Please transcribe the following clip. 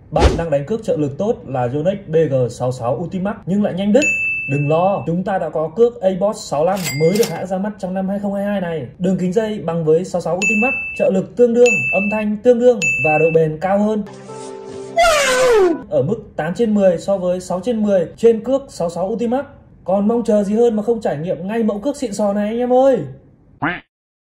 Bạn đang đánh cước trợ lực tốt là Yonex BG66 Ultimax nhưng lại nhanh đứt. Đừng lo, chúng ta đã có cước ABOS 65 mới được hãng ra mắt trong năm 2022 này. Đường kính dây bằng với 66 Ultimax, trợ lực tương đương, âm thanh tương đương và độ bền cao hơn. Ở mức 8/10 so với 6/10 trên cước 66 Ultimax. Còn mong chờ gì hơn mà không trải nghiệm ngay mẫu cước xịn sò này anh em ơi.